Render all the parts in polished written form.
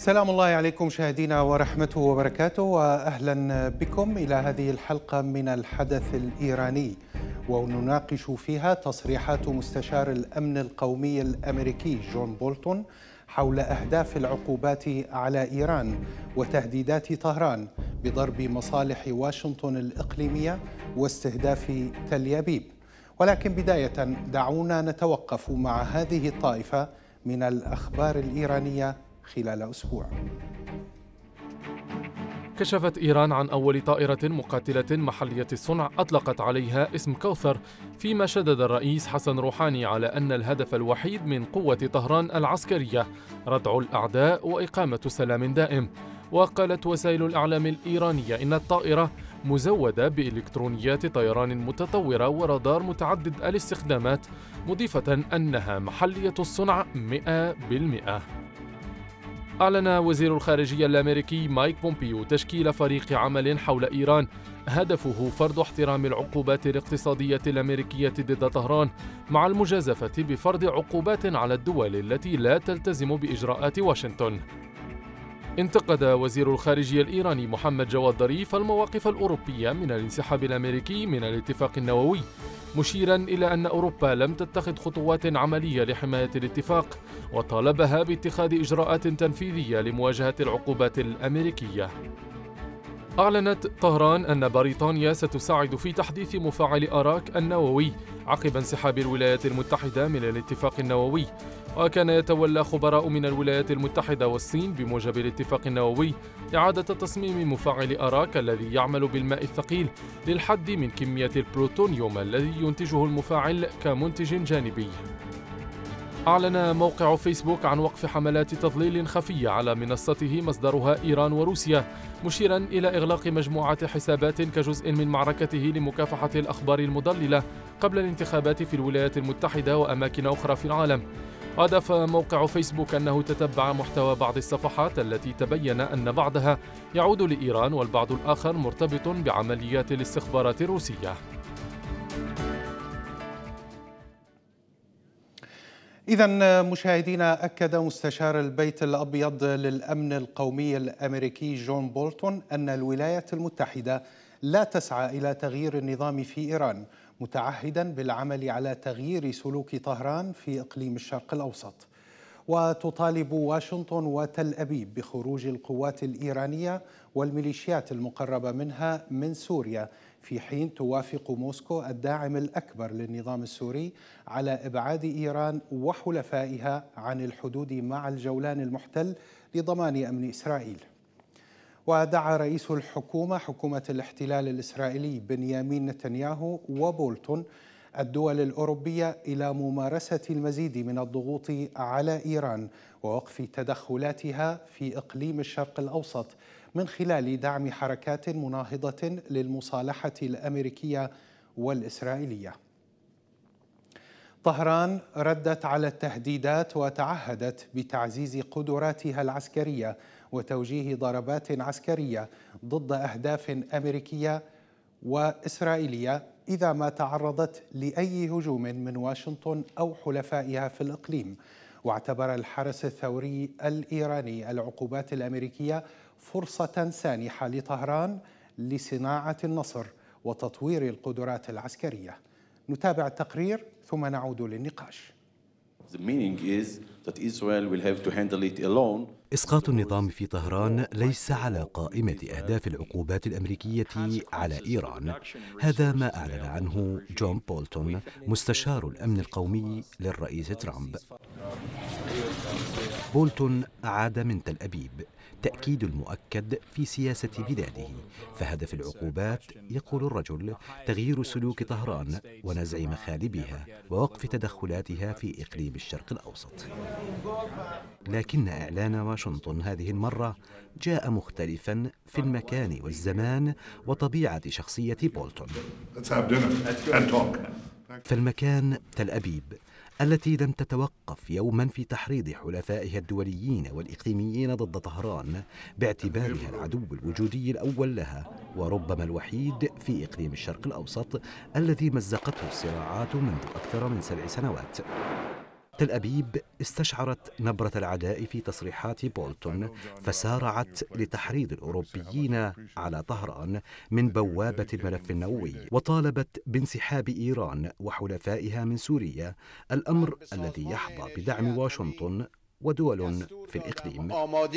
سلام الله عليكم مشاهدينا ورحمته وبركاته، وأهلا بكم إلى هذه الحلقة من الحدث الإيراني، ونناقش فيها تصريحات مستشار الأمن القومي الأمريكي جون بولتون حول أهداف العقوبات على إيران وتهديدات طهران بضرب مصالح واشنطن الإقليمية واستهداف تل أبيب. ولكن بداية دعونا نتوقف مع هذه الطائفة من الأخبار الإيرانية خلال أسبوع. كشفت إيران عن أول طائرة مقاتلة محلية الصنع أطلقت عليها اسم كوثر، فيما شدد الرئيس حسن روحاني على أن الهدف الوحيد من قوة طهران العسكرية ردع الأعداء وإقامة سلام دائم. وقالت وسائل الإعلام الإيرانية إن الطائرة مزودة بإلكترونيات طيران متطورة ورادار متعدد الاستخدامات، مضيفة أنها محلية الصنع 100%. أعلن وزير الخارجية الأمريكي مايك بومبيو تشكيل فريق عمل حول إيران هدفه فرض احترام العقوبات الاقتصادية الأمريكية ضد طهران، مع المجازفة بفرض عقوبات على الدول التي لا تلتزم بإجراءات واشنطن. انتقد وزير الخارجية الإيراني محمد جواد ظريف المواقف الأوروبية من الانسحاب الأمريكي من الاتفاق النووي، مشيرا إلى أن أوروبا لم تتخذ خطوات عملية لحماية الاتفاق، وطالبها باتخاذ إجراءات تنفيذية لمواجهة العقوبات الأمريكية. أعلنت طهران أن بريطانيا ستساعد في تحديث مفاعل أراك النووي عقب انسحاب الولايات المتحدة من الاتفاق النووي، وكان يتولى خبراء من الولايات المتحدة والصين بموجب الاتفاق النووي إعادة تصميم مفاعل أراك الذي يعمل بالماء الثقيل للحد من كمية البلوتونيوم الذي ينتجه المفاعل كمنتج جانبي. أعلن موقع فيسبوك عن وقف حملات تضليل خفية على منصته مصدرها إيران وروسيا، مشيرا إلى إغلاق مجموعة حسابات كجزء من معركته لمكافحة الأخبار المضللة قبل الانتخابات في الولايات المتحدة وأماكن أخرى في العالم. أضاف موقع فيسبوك أنه تتبع محتوى بعض الصفحات التي تبين أن بعضها يعود لإيران والبعض الآخر مرتبط بعمليات الاستخبارات الروسية. إذن مشاهدينا، أكد مستشار البيت الأبيض للأمن القومي الأمريكي جون بولتون أن الولايات المتحدة لا تسعى إلى تغيير النظام في إيران، متعهدا بالعمل على تغيير سلوك طهران في إقليم الشرق الأوسط. وتطالب واشنطن وتل أبيب بخروج القوات الإيرانية والميليشيات المقربة منها من سوريا، في حين توافق موسكو الداعم الأكبر للنظام السوري على إبعاد إيران وحلفائها عن الحدود مع الجولان المحتل لضمان أمن إسرائيل. ودعا رئيس حكومة الاحتلال الإسرائيلي بنيامين نتنياهو وبولتون الدول الأوروبية إلى ممارسة المزيد من الضغوط على إيران ووقف تدخلاتها في إقليم الشرق الأوسط من خلال دعم حركات مناهضة للمصالحة الأمريكية والإسرائيلية. طهران ردت على التهديدات وتعهدت بتعزيز قدراتها العسكرية وتوجيه ضربات عسكرية ضد أهداف أمريكية وإسرائيلية إذا ما تعرضت لأي هجوم من واشنطن أو حلفائها في الإقليم. واعتبر الحرس الثوري الإيراني العقوبات الأمريكية فرصة سانحة لطهران لصناعة النصر وتطوير القدرات العسكرية. نتابع التقرير ثم نعود للنقاش. إسقاط النظام في طهران ليس على قائمة أهداف العقوبات الأمريكية على إيران، هذا ما أعلن عنه جون بولتون مستشار الأمن القومي للرئيس ترامب. بولتون عاد من تل أبيب، تأكيد المؤكد في سياسة بلاده، فهدف العقوبات يقول الرجل تغيير سلوك طهران ونزع مخالبها ووقف تدخلاتها في إقليم الشرق الأوسط. لكن إعلان واشنطن هذه المرة جاء مختلفا في المكان والزمان وطبيعة شخصية بولتون. فالمكان تل أبيب التي لم تتوقف يوما في تحريض حلفائها الدوليين والإقليميين ضد طهران باعتبارها العدو الوجودي الأول لها وربما الوحيد في إقليم الشرق الأوسط الذي مزقته الصراعات منذ أكثر من 7 سنوات. تل أبيب استشعرت نبرة العداء في تصريحات بولتون، فسارعت لتحريض الأوروبيين على طهران من بوابة الملف النووي، وطالبت بانسحاب إيران وحلفائها من سوريا، الأمر الذي يحظى بدعم واشنطن ودول في الإقليم.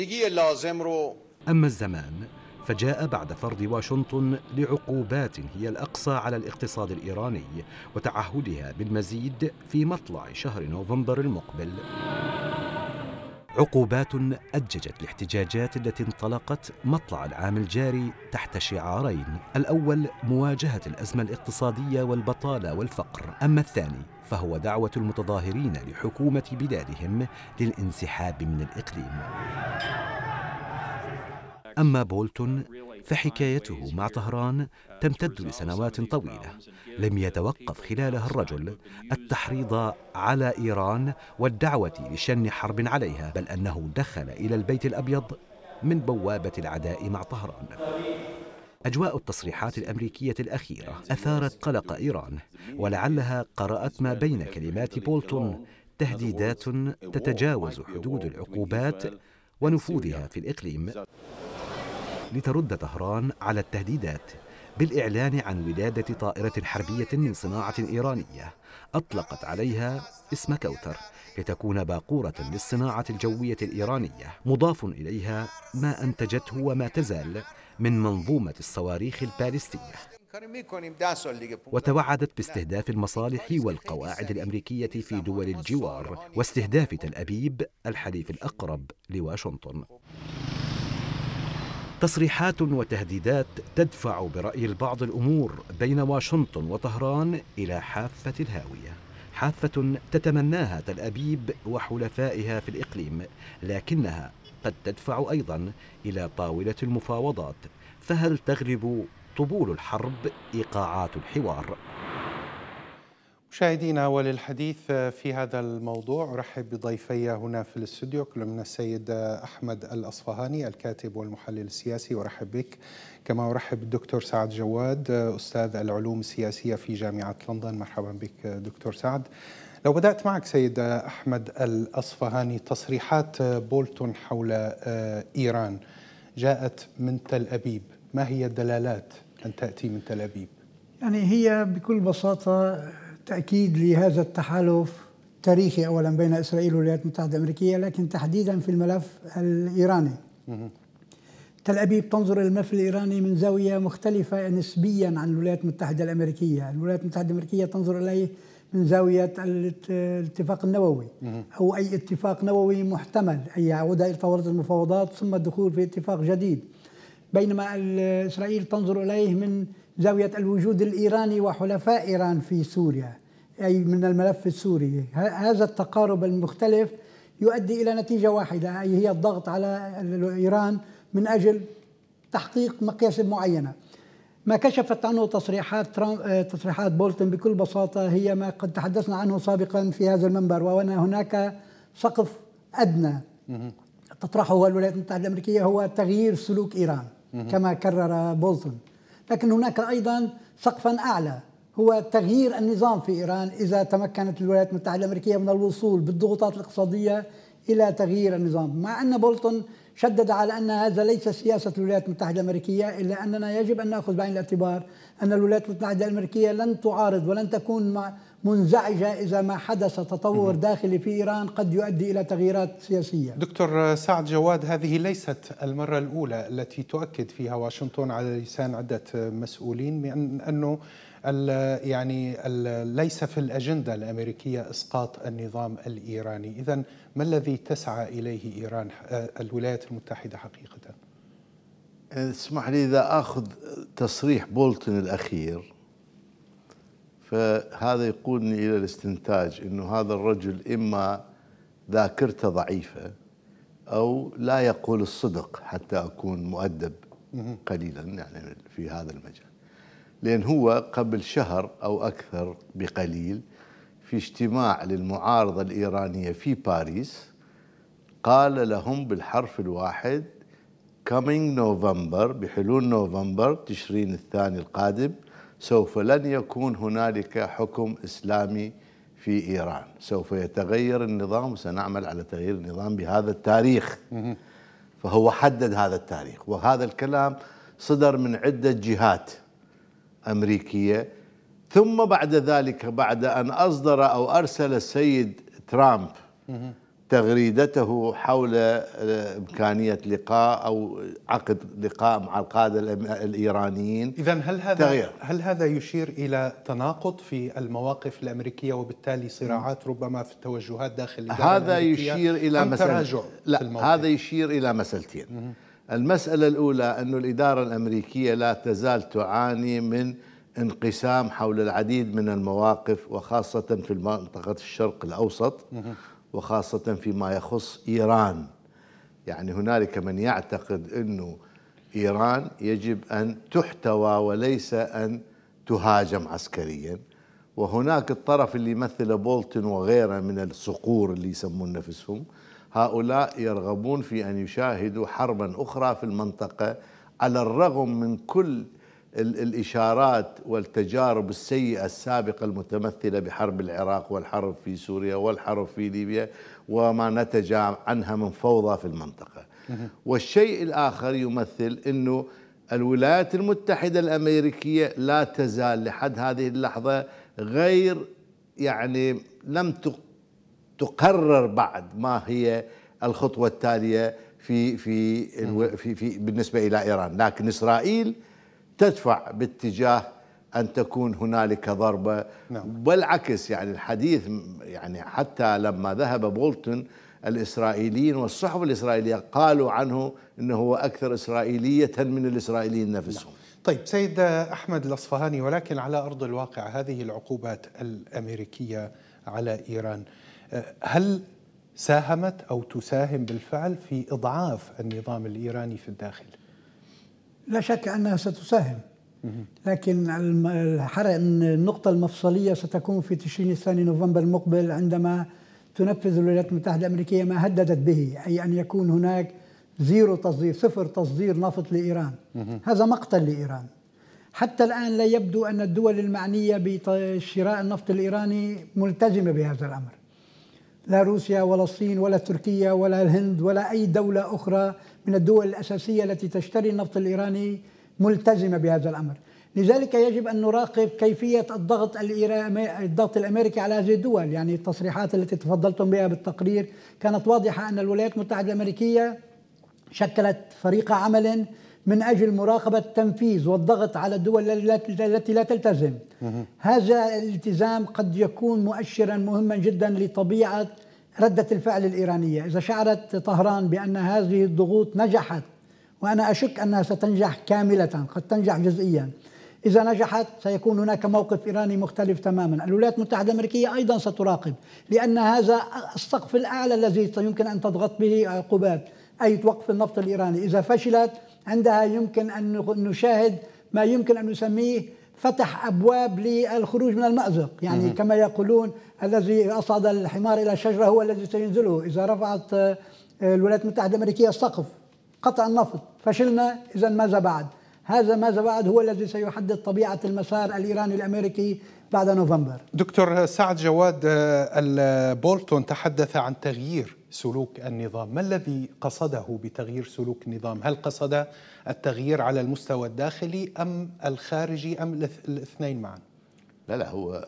أما الزمان فجاء بعد فرض واشنطن لعقوبات هي الأقصى على الاقتصاد الإيراني، وتعهدها بالمزيد في مطلع شهر نوفمبر المقبل. عقوبات أججت الاحتجاجات التي انطلقت مطلع العام الجاري تحت شعارين: الأول مواجهة الأزمة الاقتصادية والبطالة والفقر، أما الثاني فهو دعوة المتظاهرين لحكومة بلادهم للانسحاب من الإقليم. أما بولتون فحكايته مع طهران تمتد لسنوات طويلة، لم يتوقف خلالها الرجل التحريض على إيران والدعوة لشن حرب عليها، بل أنه دخل إلى البيت الأبيض من بوابة العداء مع طهران. أجواء التصريحات الأمريكية الأخيرة أثارت قلق إيران، ولعلها قرأت ما بين كلمات بولتون تهديدات تتجاوز حدود العقوبات ونفوذها في الإقليم، لترد طهران على التهديدات بالإعلان عن ولادة طائرة حربية من صناعة إيرانية أطلقت عليها اسم كوثر، لتكون باقورة للصناعة الجوية الإيرانية، مضاف إليها ما أنتجته وما تزال من منظومة الصواريخ البالستية. وتوعدت باستهداف المصالح والقواعد الأمريكية في دول الجوار، واستهداف تل أبيب الحليف الأقرب لواشنطن. تصريحات وتهديدات تدفع برأي البعض الأمور بين واشنطن وطهران إلى حافة الهاوية، حافة تتمناها تل أبيب وحلفائها في الإقليم، لكنها قد تدفع أيضا إلى طاولة المفاوضات. فهل تغلب طبول الحرب إيقاعات الحوار؟ مشاهدينا، وللحديث في هذا الموضوع أرحب بضيفي هنا في الاستوديو، كل من السيد أحمد الأصفهاني الكاتب والمحلل السياسي، وأرحب بك، كما أرحب بالدكتور سعد جواد أستاذ العلوم السياسية في جامعة لندن. مرحبا بك دكتور سعد. لو بدأت معك سيد أحمد الأصفهاني، تصريحات بولتون حول إيران جاءت من تل أبيب، ما هي الدلالات أن تأتي من تل أبيب؟ يعني هي بكل بساطة تأكيد لهذا التحالف التاريخي أولا بين إسرائيل والولايات المتحدة الأمريكية، لكن تحديدا في الملف الإيراني. تل أبيب تنظر الملف الإيراني من زاوية مختلفة نسبيا عن الولايات المتحدة الأمريكية. الولايات المتحدة الأمريكية تنظر إليه من زاوية الاتفاق النووي أو أي اتفاق نووي محتمل، أي يعود إلى طاولة المفاوضات ثم الدخول في اتفاق جديد، بينما إسرائيل تنظر إليه من زاوية الوجود الإيراني وحلفاء إيران في سوريا، أي من الملف السوري. هذا التقارب المختلف يؤدي إلى نتيجة واحدة، أي هي الضغط على إيران من أجل تحقيق مقاصد معينة. ما كشفت عنه تصريحات بولتون بكل بساطة هي ما قد تحدثنا عنه سابقا في هذا المنبر، وأن هناك سقف أدنى تطرحه الولايات المتحدة الأمريكية هو تغيير سلوك إيران كما كرر بولتون، لكن هناك أيضا سقفا أعلى هو تغيير النظام في إيران إذا تمكنت الولايات المتحدة الأمريكية من الوصول بالضغوطات الاقتصادية إلى تغيير النظام. مع أن بولتون شدد على أن هذا ليس سياسة الولايات المتحدة الأمريكية، إلا أننا يجب أن نأخذ بعين الاعتبار أن الولايات المتحدة الأمريكية لن تعارض ولن تكون منزعجة إذا ما حدث تطور داخلي في إيران قد يؤدي إلى تغييرات سياسية. دكتور سعد جواد، هذه ليست المرة الأولى التي تؤكد فيها واشنطن على لسان عدة مسؤولين من أنه ليس في الأجندة الأمريكية إسقاط النظام الإيراني. إذن ما الذي تسعى إليه إيران الولايات المتحدة حقيقة؟ اسمح لي إذا أخذ تصريح بولتون الأخير، فهذا يقودني إلى الاستنتاج أنه هذا الرجل إما ذاكرته ضعيفة أو لا يقول الصدق، حتى أكون مؤدب قليلا يعني في هذا المجال. لأن هو قبل شهر أو أكثر بقليل في اجتماع للمعارضة الإيرانية في باريس قال لهم بالحرف الواحد coming November، بحلول نوفمبر تشرين الثاني القادم سوف لن يكون هنالك حكم إسلامي في إيران. سوف يتغير النظام وسنعمل على تغيير النظام بهذا التاريخ. فهو حدد هذا التاريخ، وهذا الكلام صدر من عدة جهات أمريكية. ثم بعد ذلك، بعد أن أصدر أو أرسل السيد ترامب تغريدته حول إمكانية لقاء أو عقد لقاء مع القادة الإيرانيين، إذن هل هذا يشير إلى تناقض في المواقف الأمريكية وبالتالي صراعات ربما في التوجهات داخل الإدارة هذا الأمريكية؟ يشير إلى تراجع لا، هذا يشير إلى مسألتين. المسألة الأولى أن الإدارة الأمريكية لا تزال تعاني من انقسام حول العديد من المواقف، وخاصة في منطقة الشرق الأوسط، وخاصة فيما يخص إيران. يعني هنالك من يعتقد أنه إيران يجب أن تحتوى وليس أن تهاجم عسكريا، وهناك الطرف اللي يمثله بولتون وغيره من الصقور اللي يسمون نفسهم، هؤلاء يرغبون في أن يشاهدوا حربا أخرى في المنطقة، على الرغم من كل الإشارات والتجارب السيئة السابقة المتمثلة بحرب العراق والحرب في سوريا والحرب في ليبيا وما نتج عنها من فوضى في المنطقة. والشيء الآخر يمثل أنه الولايات المتحدة الأمريكية لا تزال لحد هذه اللحظة غير، يعني لم تقرر بعد ما هي الخطوة التالية في بالنسبة إلى إيران. لكن إسرائيل تدفع باتجاه أن تكون هنالك ضربة. والعكس، يعني الحديث، يعني حتى لما ذهب بولتون الإسرائيليين والصحف الإسرائيلية قالوا عنه أنه هو أكثر إسرائيلية من الإسرائيليين نفسهم. طيب سيد أحمد الأصفهاني، ولكن على أرض الواقع هذه العقوبات الأمريكية على إيران هل ساهمت أو تساهم بالفعل في إضعاف النظام الإيراني في الداخل؟ لا شك أنها ستساهم، لكن النقطة المفصلية ستكون في تشرين الثاني نوفمبر المقبل، عندما تنفذ الولايات المتحدة الأمريكية ما هددت به، أي أن يكون هناك صفر تصدير نفط لإيران. هذا مقتل لإيران. حتى الآن لا يبدو أن الدول المعنية بشراء النفط الإيراني ملتزمة بهذا الأمر، لا روسيا ولا الصين ولا تركيا ولا الهند ولا أي دولة أخرى من الدول الأساسية التي تشتري النفط الإيراني ملتزمة بهذا الأمر. لذلك يجب أن نراقب كيفية الضغط الأمريكي على هذه الدول. يعني التصريحات التي تفضلتم بها بالتقرير كانت واضحة أن الولايات المتحدة الأمريكية شكلت فريق عمل من أجل مراقبة التنفيذ والضغط على الدول التي لا تلتزم. هذا الالتزام قد يكون مؤشرا مهما جدا لطبيعة ردة الفعل الإيرانية. إذا شعرت طهران بأن هذه الضغوط نجحت، وأنا أشك أنها ستنجح كاملة، قد تنجح جزئيا، إذا نجحت سيكون هناك موقف إيراني مختلف تماما. الولايات المتحدة الأمريكية أيضا ستراقب، لأن هذا السقف الأعلى الذي يمكن أن تضغط به عقوبات، أي وقف النفط الإيراني. إذا فشلت عندها يمكن أن نشاهد ما يمكن أن نسميه فتح أبواب للخروج من المأزق. يعني كما يقولون الذي أصعد الحمار إلى الشجرة هو الذي سينزله. إذا رفعت الولايات المتحدة الأمريكية السقف قطع النفط، فشلنا، إذا ماذا بعد؟ هذا ماذا بعد هو الذي سيحدد طبيعة المسار الإيراني الأمريكي بعد نوفمبر. دكتور سعد جواد، بولتون تحدث عن تغيير سلوك النظام. ما الذي قصده بتغيير سلوك النظام؟ هل قصد التغيير على المستوى الداخلي أم الخارجي أم الاثنين معا؟ لا، هو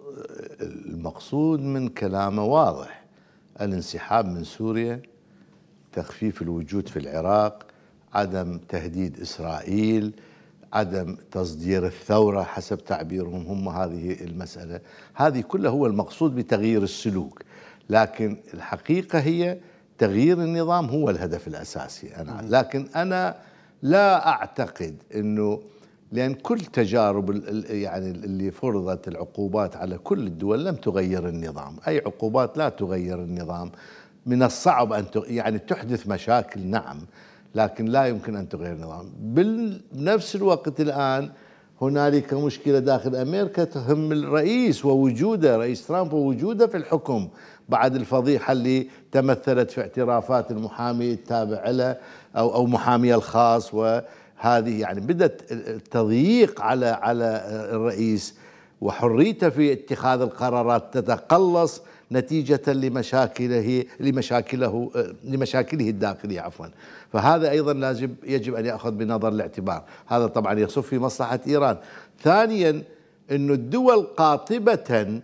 المقصود من كلامه واضح: الانسحاب من سوريا، تخفيف الوجود في العراق، عدم تهديد إسرائيل، عدم تصدير الثورة حسب تعبيرهم هم. هذه المسألة هذه كلها هو المقصود بتغيير السلوك. لكن الحقيقة هي تغيير النظام هو الهدف الأساسي. لكن أنا لا أعتقد أنه، لأن كل تجارب يعني اللي فرضت العقوبات على كل الدول لم تغير النظام. أي عقوبات لا تغير النظام. من الصعب أن يعني تحدث مشاكل، نعم، لكن لا يمكن أن تغير النظام. بنفس الوقت الآن هنالك مشكلة داخل أمريكا تهم الرئيس ووجوده، رئيس ترامب ووجوده في الحكم بعد الفضيحة اللي تمثلت في اعترافات المحامي التابع له أو محامي الخاص. وهذه يعني بدأت التضييق على الرئيس. وحريته في اتخاذ القرارات تتقلص نتيجة لمشاكله الداخلية عفوا. فهذا أيضا يجب أن يأخذ بنظر الاعتبار. هذا طبعا يصب في مصلحة إيران. ثانيا أن الدول قاطبة،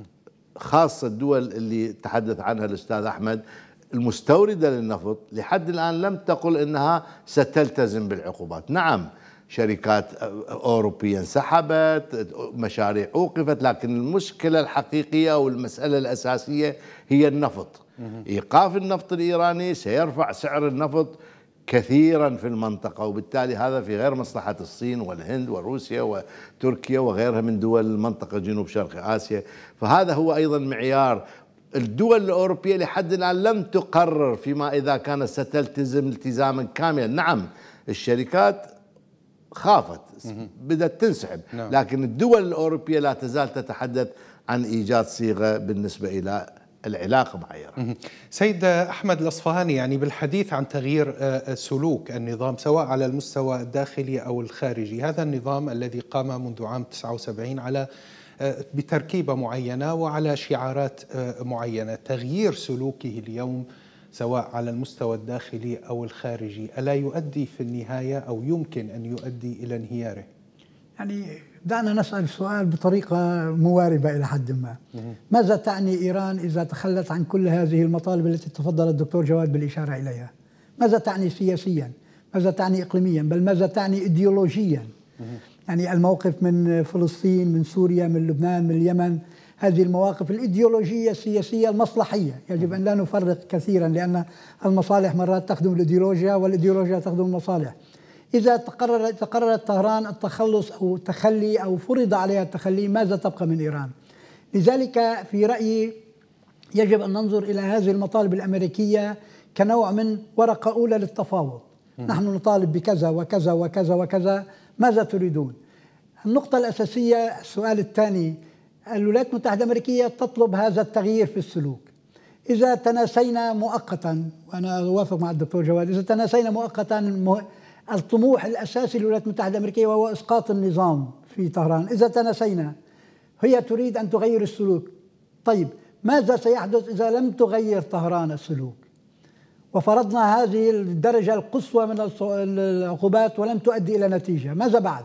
خاصة الدول اللي تحدث عنها الأستاذ أحمد المستوردة للنفط، لحد الآن لم تقل أنها ستلتزم بالعقوبات. نعم شركات أوروبية انسحبت، مشاريع أوقفت، لكن المشكلة الحقيقية أو المسألة الأساسية هي النفط. إيقاف النفط الإيراني سيرفع سعر النفط كثيرا في المنطقة، وبالتالي هذا في غير مصلحة الصين والهند وروسيا وتركيا وغيرها من دول المنطقة جنوب شرق آسيا. فهذا هو أيضا معيار. الدول الأوروبية لحد الآن لم تقرر فيما إذا كانت ستلتزم التزاما كاملا. نعم الشركات خافت بدأت تنسحب، لكن الدول الأوروبية لا تزال تتحدث عن إيجاد صيغة بالنسبة إلى العلاقة مع إيران. سيد أحمد الأصفهاني، يعني بالحديث عن تغيير سلوك النظام سواء على المستوى الداخلي أو الخارجي، هذا النظام الذي قام منذ عام 79 على بتركيبة معينة وعلى شعارات معينة، تغيير سلوكه اليوم سواء على المستوى الداخلي أو الخارجي ألا يؤدي في النهاية أو يمكن أن يؤدي إلى انهياره؟ يعني دعنا نسأل السؤال بطريقة مواربة إلى حد ما. ماذا تعني إيران إذا تخلت عن كل هذه المطالب التي تفضل الدكتور جواد بالإشارة إليها؟ ماذا تعني سياسيا؟ ماذا تعني إقليميا؟ بل ماذا تعني إيديولوجيا؟ يعني الموقف من فلسطين، من سوريا، من لبنان، من اليمن، هذه المواقف الإيديولوجية السياسية المصلحية يجب أن لا نفرق كثيرا، لأن المصالح مرات تخدم الإيديولوجيا والإيديولوجيا تخدم المصالح. إذا تقررت طهران التخلص أو التخلي أو فرض عليها التخلي، ماذا تبقى من إيران؟ لذلك في رأيي يجب أن ننظر إلى هذه المطالب الأمريكية كنوع من ورقة أولى للتفاوض. نحن نطالب بكذا وكذا وكذا وكذا، ماذا تريدون؟ النقطة الأساسية، السؤال الثاني، الولايات المتحدة الأمريكية تطلب هذا التغيير في السلوك. إذا تناسينا مؤقتا، وأنا أوافق مع الدكتور جواد، إذا تناسينا مؤقتا الطموح الأساسي للولايات المتحدة الأمريكية وهو إسقاط النظام في طهران، إذا تناسينا، هي تريد أن تغير السلوك. طيب ماذا سيحدث إذا لم تغير طهران السلوك وفرضنا هذه الدرجة القصوى من العقوبات ولم تؤدي إلى نتيجة؟ ماذا بعد؟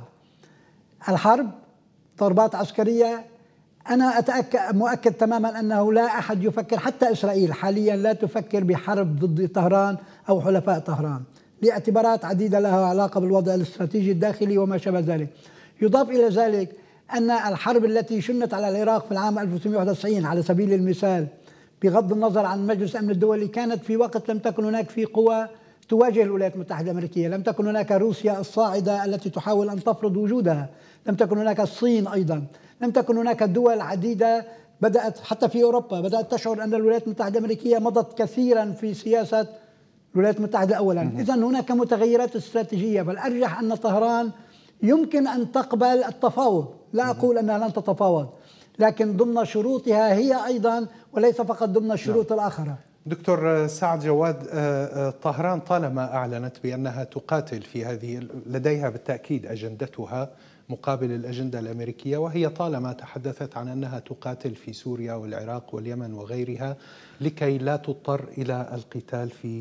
الحرب، ضربات عسكرية. أنا مؤكد تماما أنه لا أحد يفكر، حتى إسرائيل حاليا لا تفكر بحرب ضد طهران أو حلفاء طهران لاعتبارات عديدة لها علاقة بالوضع الاستراتيجي الداخلي وما شابه ذلك. يضاف إلى ذلك أن الحرب التي شنت على العراق في العام 1991 على سبيل المثال، بغض النظر عن مجلس الأمن الدولي، كانت في وقت لم تكن هناك في قوى تواجه الولايات المتحدة الأمريكية، لم تكن هناك روسيا الصاعدة التي تحاول أن تفرض وجودها، لم تكن هناك الصين أيضا، لم تكن هناك دول عديدة بدأت حتى في أوروبا بدأت تشعر أن الولايات المتحدة الأمريكية مضت كثيرا في سياسة الولايات المتحدة أولا. إذن هناك متغيرات استراتيجية، فالأرجح أن طهران يمكن أن تقبل التفاوض، لا أقول أنها لن تتفاوض، لكن ضمن شروطها هي أيضا وليس فقط ضمن الشروط الآخرة. دكتور سعد جواد، طهران طالما أعلنت بأنها تقاتل في هذه، لديها بالتأكيد أجندتها مقابل الأجندة الأمريكية، وهي طالما تحدثت عن أنها تقاتل في سوريا والعراق واليمن وغيرها لكي لا تضطر إلى القتال في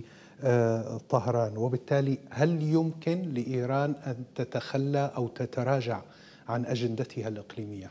طهران، وبالتالي هل يمكن لإيران أن تتخلى أو تتراجع عن أجندتها الإقليمية؟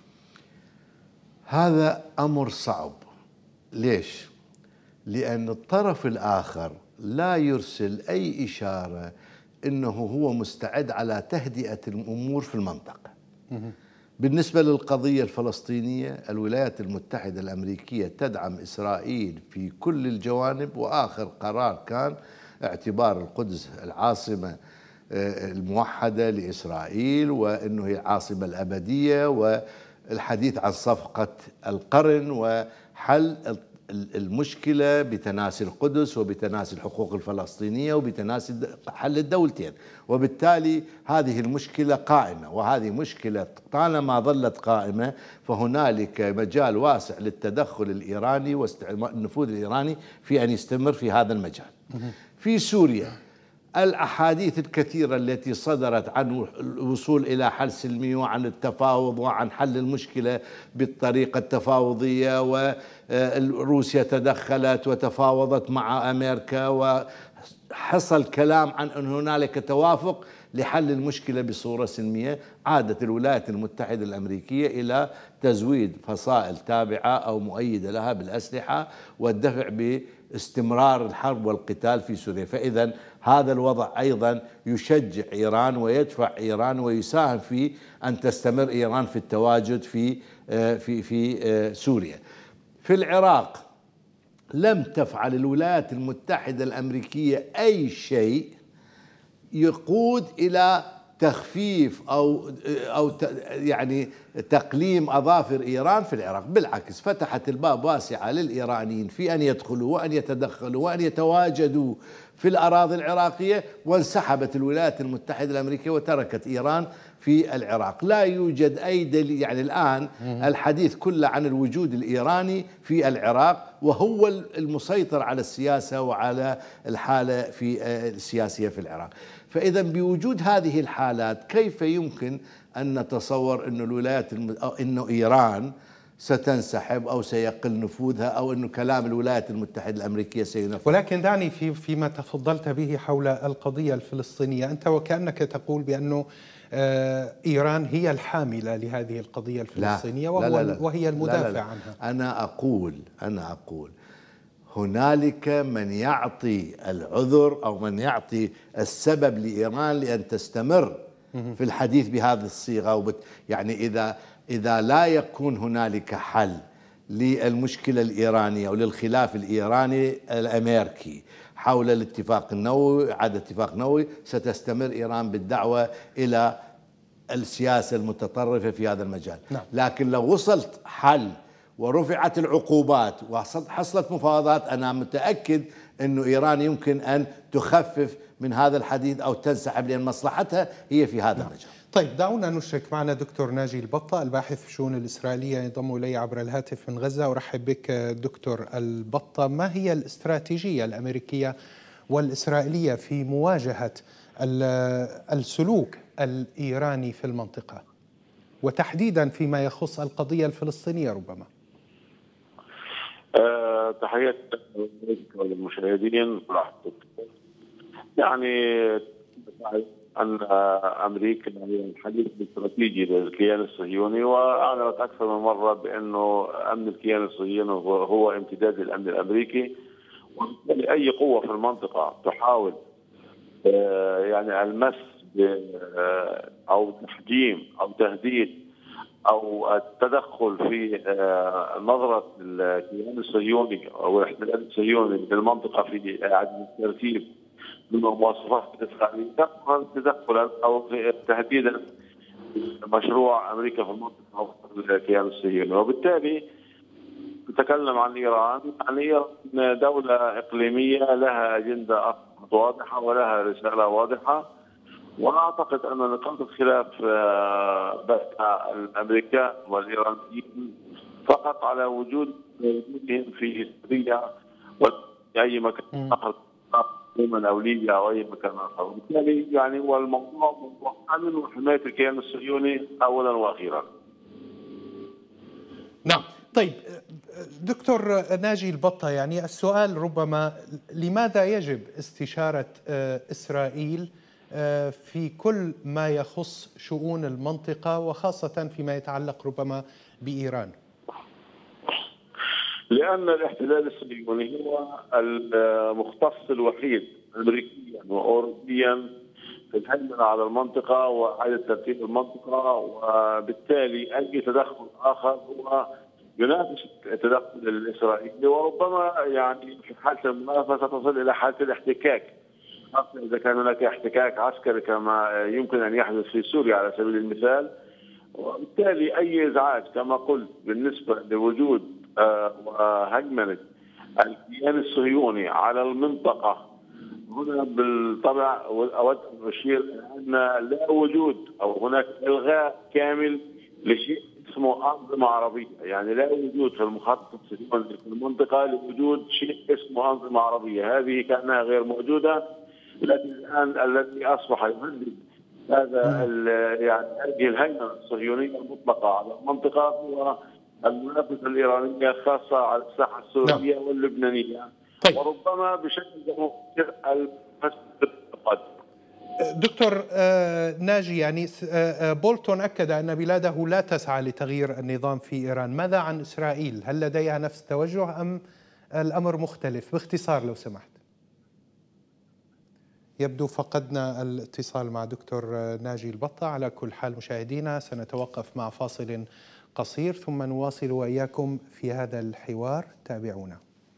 هذا أمر صعب. ليش؟ لأن الطرف الآخر لا يرسل أي إشارة أنه هو مستعد على تهدئة الأمور في المنطقة. بالنسبة للقضية الفلسطينية، الولايات المتحدة الأمريكية تدعم إسرائيل في كل الجوانب، وآخر قرار كان اعتبار القدس العاصمة الموحدة لإسرائيل، وأنه هي العاصمة الأبدية، والحديث عن صفقة القرن وحل المشكلة بتناسي القدس وبتناسي الحقوق الفلسطينية وبتناسي حل الدولتين. وبالتالي هذه المشكلة قائمة، وهذه مشكلة طالما ظلت قائمة فهنالك مجال واسع للتدخل الإيراني والنفوذ الإيراني في أن يستمر في هذا المجال. في سوريا الأحاديث الكثيرة التي صدرت عن الوصول إلى حل سلمي وعن التفاوض وعن حل المشكلة بالطريقة التفاوضية، وروسيا تدخلت وتفاوضت مع أمريكا وحصل كلام عن أن هنالك توافق لحل المشكلة بصورة سلمية، عادت الولايات المتحدة الأمريكية إلى تزويد فصائل تابعة أو مؤيدة لها بالأسلحة والدفع باستمرار الحرب والقتال في سوريا. فإذا هذا الوضع أيضا يشجع إيران ويدفع إيران ويساهم في أن تستمر إيران في التواجد في سوريا. في العراق لم تفعل الولايات المتحدة الأمريكية أي شيء يقود إلى تخفيف أو يعني تقليم أظافر إيران في العراق، بالعكس فتحت الباب واسعة للإيرانيين في أن يدخلوا وأن يتدخلوا وأن يتواجدوا في الأراضي العراقية، وانسحبت الولايات المتحدة الأمريكية وتركت إيران في العراق. لا يوجد أي دليل، يعني الآن الحديث كله عن الوجود الإيراني في العراق، وهو المسيطر على السياسة وعلى الحالة في السياسية في العراق. فإذا بوجود هذه الحالات كيف يمكن أن نتصور أن أن إيران ستنسحب أو سيقل نفوذها أو أن كلام الولايات المتحدة الأمريكية سينفذ؟ ولكن دعني فيما تفضلت به حول القضية الفلسطينية، أنت وكأنك تقول بأنه إيران هي الحاملة لهذه القضية الفلسطينية وهي المدافع عنها. أنا أقول هنالك من يعطي العذر أو من يعطي السبب لإيران لأن تستمر في الحديث بهذه الصيغة. يعني إذا لا يكون هنالك حل للمشكلة الإيرانية أو للخلاف الإيراني الأمريكي حول الاتفاق النووي، إعادة اتفاق نووي، ستستمر إيران بالدعوة إلى السياسة المتطرفة في هذا المجال. لكن لو وصلت حل ورفعت العقوبات وحصلت مفاوضات، أنا متأكد أن إيران يمكن أن تخفف من هذا الحديث أو تنسحب، لأن مصلحتها هي في هذا المجال. طيب دعونا نشرك معنا دكتور ناجي البطة الباحث في الشؤون الإسرائيلية ينضم إلي عبر الهاتف من غزة. أرحب بك دكتور البطة. ما هي الاستراتيجية الأمريكية والإسرائيلية في مواجهة السلوك الإيراني في المنطقة وتحديدا فيما يخص القضية الفلسطينية ربما؟ تحية للمشاهدين. يعني أن أمريكا هي الحليف الاستراتيجي للكيان الصهيوني، وأعلنت أكثر من مرة بأنه أمن الكيان الصهيوني هو امتداد للأمن الأمريكي، وبالتالي أي قوة في المنطقة تحاول يعني المس أو تحجيم أو تهديد أو التدخل في نظرة الكيان الصهيوني أو الاحتلال الصهيوني للمنطقة في إعادة الترتيب من المواصفات الإسرائيلية تدخلا أو تهديدا مشروع أمريكا في المنطقة أو الكيان الصهيوني. وبالتالي نتكلم عن إيران، يعني إيران دولة إقليمية لها أجندة واضحة ولها رسالة واضحة، وأعتقد أن نقاط الخلاف بين الأمريكان والإيرانيين فقط على وجودهم في سوريا وأي مكان آخر من أو ليبيا أو أي مكان آخر. وبالتالي يعني هو الموضوع موضوع أمن وحماية الكيان الصهيوني أولا وأخيرا. نعم. طيب دكتور ناجي البطة، يعني السؤال ربما لماذا يجب استشارة إسرائيل في كل ما يخص شؤون المنطقة وخاصة فيما يتعلق ربما بإيران؟ لأن الاحتلال الصهيوني هو المختص الوحيد أمريكيا وأوروبيا في الهيمنة على المنطقة وإعادة ترتيب المنطقة، وبالتالي أي تدخل آخر هو ينافس التدخل الإسرائيلي، وربما يعني في حالة المنافسة تصل إلى حالة الاحتكاك، خاصة إذا كان هناك احتكاك عسكري كما يمكن أن يحدث في سوريا على سبيل المثال. وبالتالي أي إزعاج كما قلت بالنسبة لوجود وهيمنة الكيان الصهيوني على المنطقة هنا بالطبع أود أن أشير أن لا وجود أو هناك إلغاء كامل لشيء اسمه أنظمة عربية، يعني لا وجود في المخطط الصهيوني في المنطقة لوجود شيء اسمه أنظمة عربية، هذه كأنها غير موجودة. لكن الآن الذي أصبح يهدد هذا يعني هذه الهيمنة الصهيونية المطلقة على المنطقة هو المنافسة الإيرانية، خاصة على الساحة السورية واللبنانية. طيب. وربما بشكل مباشر دكتور ناجي، يعني بولتون أكد أن بلاده لا تسعى لتغيير النظام في إيران. ماذا عن إسرائيل؟ هل لديها نفس التوجه أم الأمر مختلف؟ باختصار لو سمحت. يبدو فقدنا الاتصال مع دكتور ناجي البطة. على كل حال مشاهدينا سنتوقف مع فاصل قصير ثم نواصل وإياكم في هذا الحوار. تابعونا.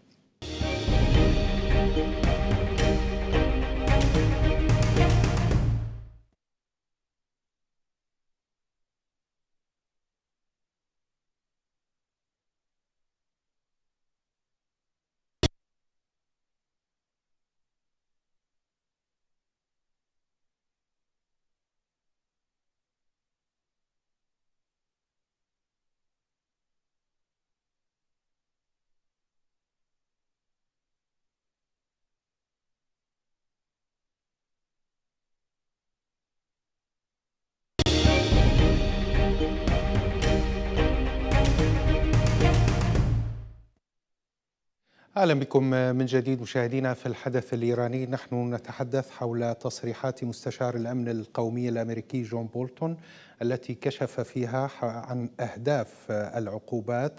أهلا بكم من جديد مشاهدينا في الحدث الإيراني. نحن نتحدث حول تصريحات مستشار الأمن القومي الأمريكي جون بولتون التي كشف فيها عن أهداف العقوبات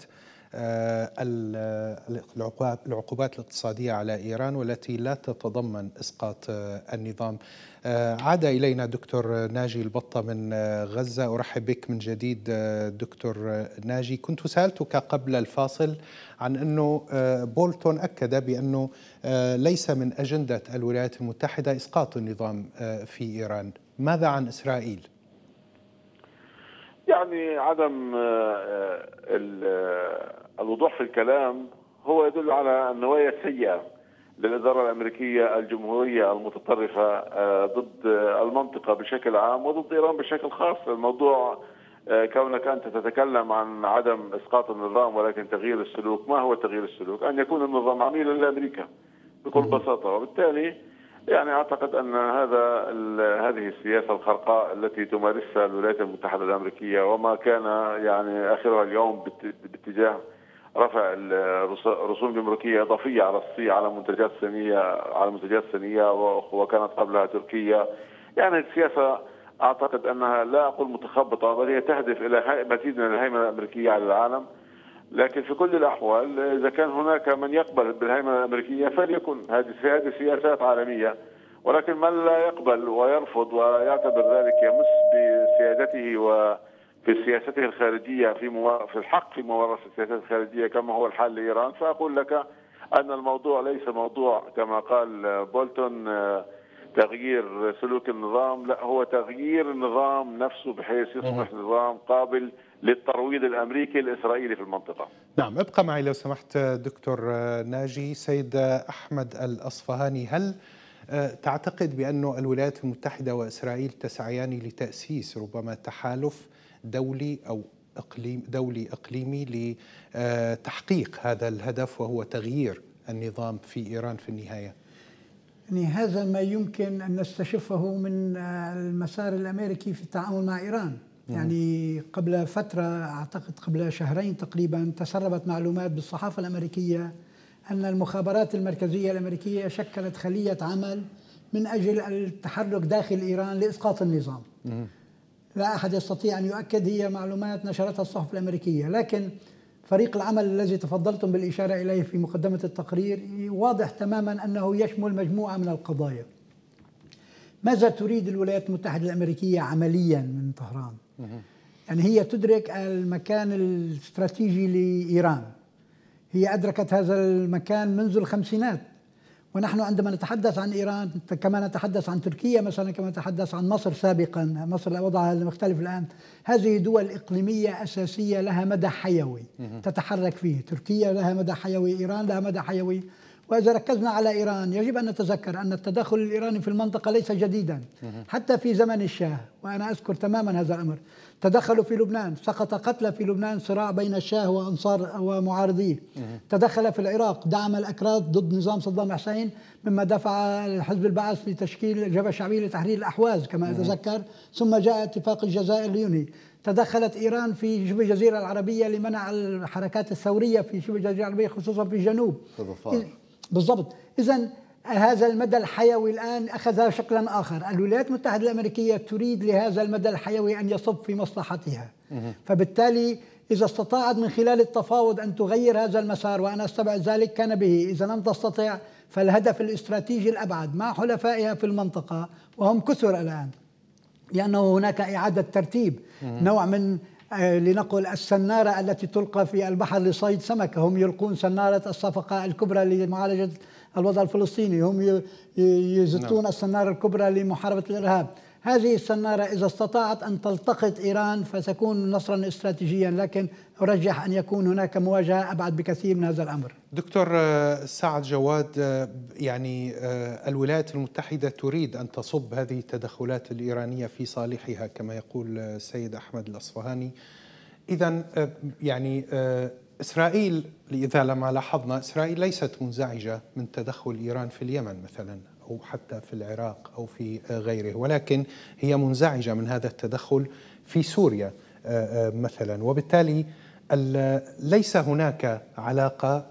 الاقتصادية على إيران والتي لا تتضمن إسقاط النظام. عاد إلينا دكتور ناجي البطة من غزة. أرحب بك من جديد دكتور ناجي. كنت سألتك قبل الفاصل عن أنه بولتون أكد بأنه ليس من أجندة الولايات المتحدة إسقاط النظام في إيران. ماذا عن إسرائيل؟ يعني عدم الوضوح في الكلام هو يدل على النوايا السيئة للإدارة الأمريكية الجمهورية المتطرفة ضد المنطقة بشكل عام وضد إيران بشكل خاص. الموضوع كونك أنت تتكلم عن عدم إسقاط النظام ولكن تغيير السلوك. ما هو تغيير السلوك؟ أن يكون النظام عميلا لأمريكا بكل بساطة. وبالتالي يعني أعتقد أن هذه السياسة الخرقاء التي تمارسها الولايات المتحدة الأمريكية وما كان يعني آخرها اليوم باتجاه رفع الرسوم الجمركية إضافية على منتجات صينية وكانت قبلها تركيا. يعني السياسة أعتقد أنها لا أقول متخبطة بل هي تهدف إلى مزيد من الهيمنة الأمريكية على العالم. لكن في كل الأحوال إذا كان هناك من يقبل بالهيمنة الأمريكية فليكن. هذه سياسات عالمية، ولكن من لا يقبل ويرفض ويعتبر ذلك يمس بسيادته وفي سياسته الخارجية في الحق في ممارسة السياسات الخارجية كما هو الحال لإيران، فأقول لك أن الموضوع ليس موضوع كما قال بولتون تغيير سلوك النظام، لا هو تغيير النظام نفسه بحيث يصبح نظام قابل للترويض الأمريكي الإسرائيلي في المنطقة. نعم، ابقى معي لو سمحت دكتور ناجي. سيد أحمد الأصفهاني، هل تعتقد بأن الولايات المتحدة وإسرائيل تسعيان لتأسيس ربما تحالف دولي أو إقليمي لتحقيق هذا الهدف وهو تغيير النظام في إيران في النهاية؟ يعني هذا ما يمكن أن نستشفه من المسار الأمريكي في التعامل مع إيران. يعني قبل فترة، أعتقد قبل شهرين تقريبا، تسربت معلومات بالصحافة الأمريكية أن المخابرات المركزية الأمريكية شكلت خلية عمل من أجل التحرك داخل إيران لإسقاط النظام. لا أحد يستطيع أن يؤكد، هي معلومات نشرتها الصحف الأمريكية، لكن فريق العمل الذي تفضلتم بالإشارة إليه في مقدمة التقرير واضح تماما أنه يشمل مجموعة من القضايا. ماذا تريد الولايات المتحدة الأمريكية عمليا من طهران؟ يعني هي تدرك المكان الاستراتيجي لإيران، هي أدركت هذا المكان منذ الخمسينات. ونحن عندما نتحدث عن إيران كما نتحدث عن تركيا مثلا، كما نتحدث عن مصر سابقا، مصر وضعها مختلف الآن، هذه دول إقليمية أساسية لها مدى حيوي تتحرك فيه. تركيا لها مدى حيوي، إيران لها مدى حيوي، وإذا ركزنا على إيران يجب أن نتذكر أن التدخل الإيراني في المنطقة ليس جديدا حتى في زمن الشاه، وأنا أذكر تماما هذا الأمر. تدخلوا في لبنان، سقط قتلى في لبنان، صراع بين الشاه وأنصار ومعارضيه. تدخل في العراق، دعم الأكراد ضد نظام صدام حسين، مما دفع حزب البعث لتشكيل الجبهة الشعبية لتحرير الأحواز كما أتذكر، ثم جاء اتفاق الجزائر اليوني. تدخلت إيران في شبه الجزيرة العربية لمنع الحركات الثورية في شبه الجزيرة العربية خصوصا في الجنوب. بالضبط. إذن هذا المدى الحيوي الآن أخذ شكلا آخر. الولايات المتحدة الأمريكية تريد لهذا المدى الحيوي أن يصب في مصلحتها، فبالتالي إذا استطاعت من خلال التفاوض أن تغير هذا المسار، وأنا أستبعد ذلك، كان به. إذا لم تستطع فالهدف الاستراتيجي الأبعد مع حلفائها في المنطقة، وهم كثر الآن، لأنه هناك إعادة ترتيب، نوع من لنقل السنارة التي تلقى في البحر لصيد سمكة. هم يلقون سنارة الصفقة الكبرى لمعالجة الوضع الفلسطيني، هم يزتون السنارة الكبرى لمحاربة الإرهاب. هذه السنارة إذا استطاعت أن تلتقط إيران فستكون نصرا استراتيجيا، لكن أرجح أن يكون هناك مواجهة أبعد بكثير من هذا الأمر. دكتور سعد جواد، يعني الولايات المتحدة تريد أن تصب هذه التدخلات الإيرانية في صالحها كما يقول السيد أحمد الأصفهاني. إذن يعني إسرائيل، إذا لما لاحظنا، إسرائيل ليست منزعجة من تدخل إيران في اليمن مثلا أو حتى في العراق أو في غيره، ولكن هي منزعجة من هذا التدخل في سوريا مثلا، وبالتالي ليس هناك علاقة